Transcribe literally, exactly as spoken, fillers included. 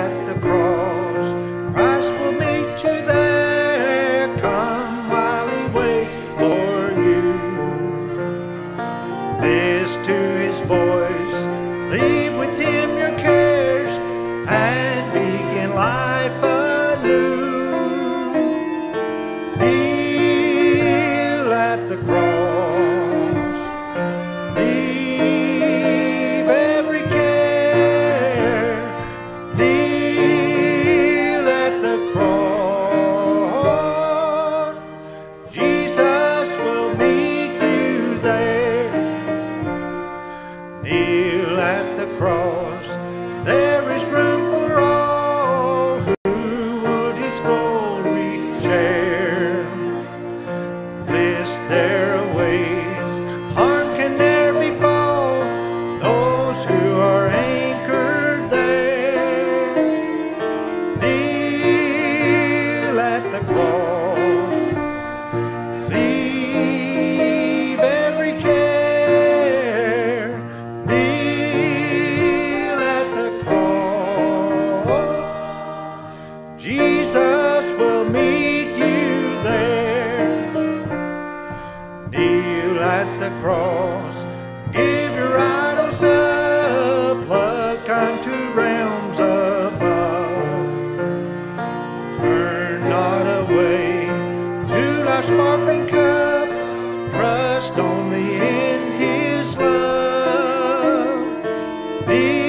at the cross. Christ will meet you there. Come while he waits for you. Listen to his voice, leave with him your cares, and begin life anew. Kneel at the cross, leave every care. Kneel at the cross, Jesus will meet you there. Kneel at the cross, there is room for all who would his glory share. Bliss there awaits, harm can ne'er befall those who are anchored there. Kneel at the cross, leave every care. Kneel at the cross, Jesus will meet you there. Kneel at the cross, give your idols up, pluck unto realms above. Turn not away to life's sparkling cup, trust only in his love. Kneel